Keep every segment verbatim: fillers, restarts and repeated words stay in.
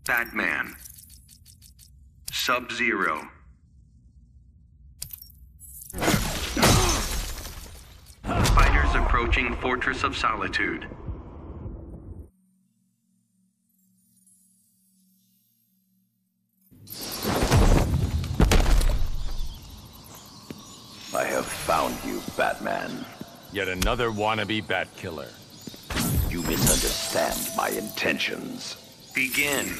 Batman. Sub-Zero. Fighters approaching Fortress of Solitude. I have found you, Batman. Yet another wannabe bat killer. You misunderstand my intentions. Begin.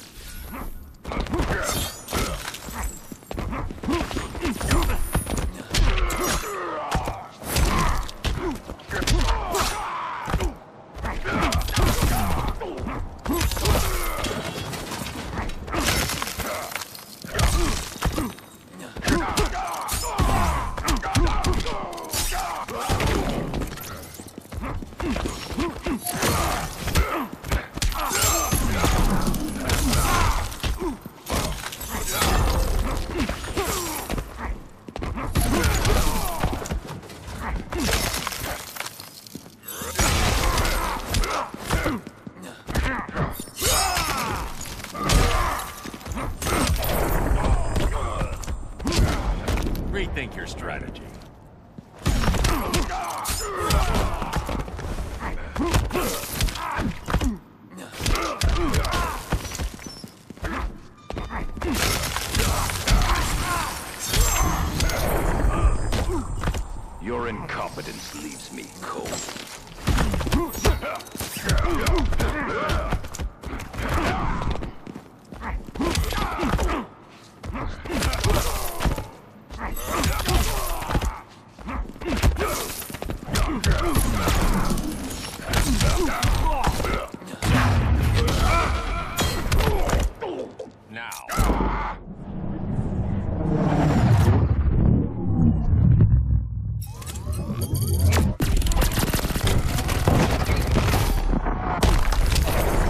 Rethink your strategy. Your incompetence leaves me cold. Now.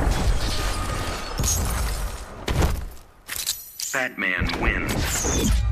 Batman wins.